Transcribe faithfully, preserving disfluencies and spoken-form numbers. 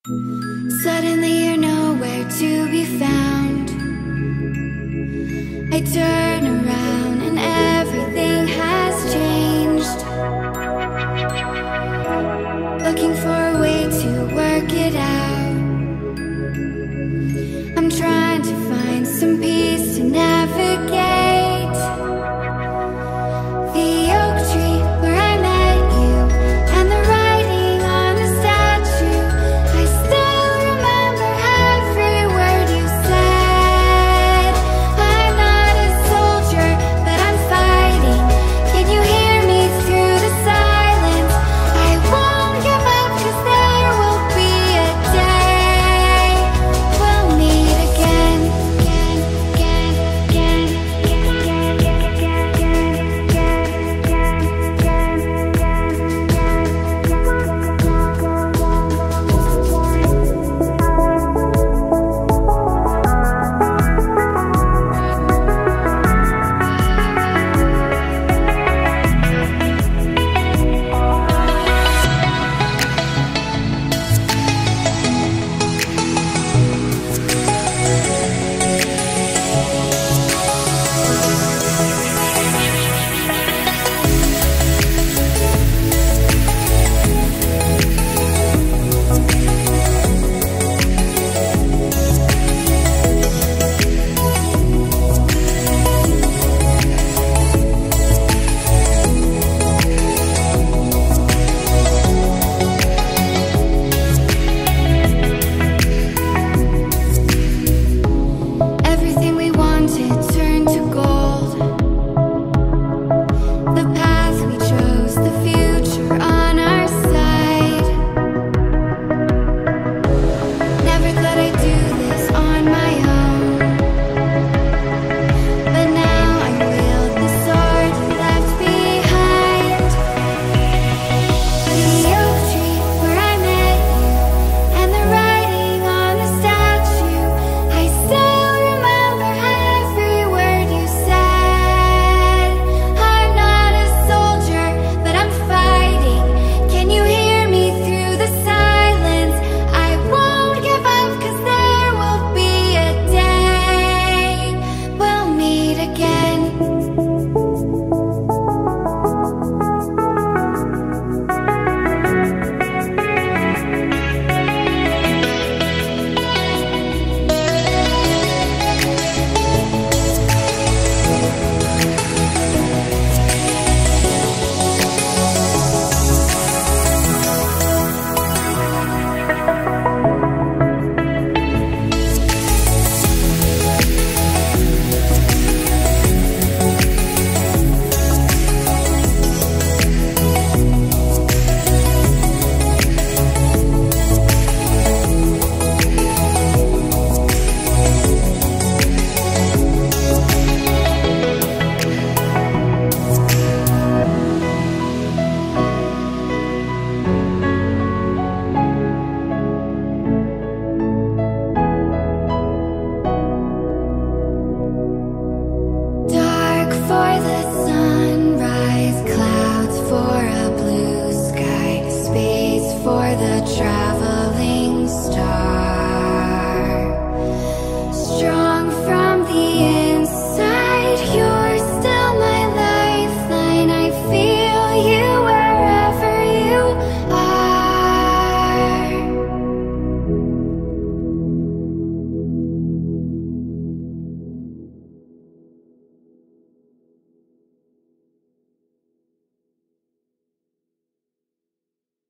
Suddenly you're nowhere to be found. I turn around and everything has changed. Looking for a way to work it out. I'm trying to find some peace to navigate. The oak tree where I met you, and the writing on the statue. I still remember every word you said. I'm not a soldier, but I'm fighting. Can you hear me through the silence? I won't give up, 'cause there will be a day we'll meet again, again, again, again, again, again, again, everything we wanted turned to gold. The path we chose, the future on our side. Never thought I'd do this on my own, but now I wield the sword you left behind. The oak tree where I met you, and the writing on the statue. I still remember every word you said. I'm not a soldier, but I'm fighting. Can you hear me through the silence? I won't give up, 'cause there will be a day we'll meet again. Dark for the sunrise, clouds for a blue sky, space for the traveling star.